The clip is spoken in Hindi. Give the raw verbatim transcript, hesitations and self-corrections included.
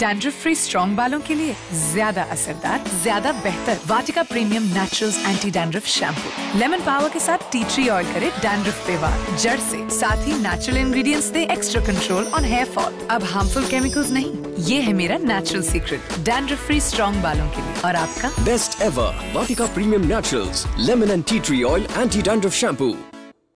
डैंड्रफ फ्री स्ट्रॉन्ग बालों के लिए ज्यादा असरदार, ज्यादा बेहतर Vatika premium naturals anti dandruff shampoo. Lemon power के साथ टी ट्री ऑयल करे डैंड्रफ पे वार जड़ से, साथ ही नेचुरल इंग्रेडिएंट्स दे extra control on hair fall. अब हार्मफुल केमिकल्स नहीं, ये है मेरा natural secret, dandruff free strong बालों के लिए। और आपका best ever Vatika premium naturals lemon and tea tree oil anti dandruff shampoo.